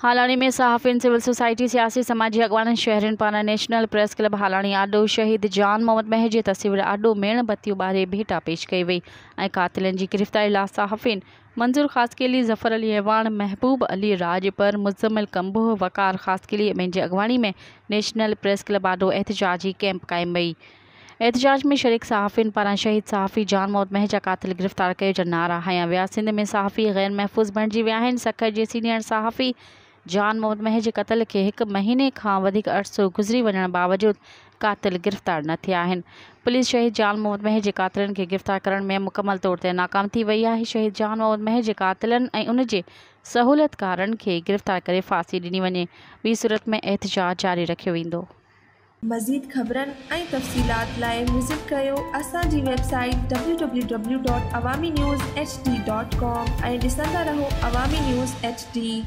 हालाणी में सहाफ़िन, civil society, सियासी समाजी अगवान शहरन पारां नेशनल प्रेस क्लब हालाणी आडो शहीद जान मोहम्मद महर जे तस्वीर आडो मेणबत्तियूं ॿारे भेटा पेश कई वई ऐं कातिलनि जी गिरफ़्तारी लाइ सहाफ़िन मंजूर ख़ासकेली, ज़फ़र अली ऐवान, महबूब अली राजपर, मुज़म्मिल कंबोह, वक़ार ख़ासकेली जी अगवानी में नेशनल प्रेस क्लब आडो एहतजाजी कैंप क़ाइम वई। एहतजाज में शरीक सहाफ़िन पारां शहीद सहाफ़ी जान मोहम्मद महर जा कातिल गिरफ़्तार कयो जा नारा हया विया। सिंध में सहाफ़ी गैर महफ़ूज़ बणिजी विया आहिनि। सखर जे सीनियर सहाफ़ी जान मोहम्मद महर जे क़त्ल के 1 महीने खां वधीक अरसो गुज़री वञण बावजूद कातिल गिरफ़्तार न थिया आहिनि। पुलिस शहीद जान मोहम्मद महर जे कातिलनि खे गिरफ़्तार करण में मुकमल तौर ते नाकाम थी वई आहे। शहीद जान मोहम्मद महर जे कातिलनि ऐं उन जे सहूलियतकारनि खे गिरफ़्तार करे फांसी ॾिनी वञे। ॿी सूरत में एहतजाज जारी रखियो वेंदो। मज़ीद ख़बरनि ऐं तफ़सीलात लाइ विज़िट कयो असांजी वेबसाइट www.awamiNewsHD.com ऐं ॾिसंदा रहो अवामी न्यूज़ HD।